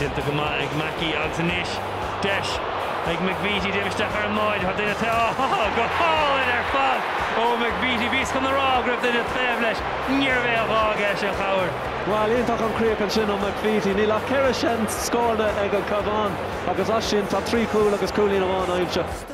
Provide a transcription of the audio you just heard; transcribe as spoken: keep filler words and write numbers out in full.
Tilta Mackie Alsanish Desh like McVeety Divish ar Moid had in a oh go hole in her fall oh McVeety bis come the raw grip in the Pevlish near way of August and Howard well in talk on Creek and Shin on McVeety Nila Kerishan scored a Cabhán agus Ashin top three cool agus cool in one I've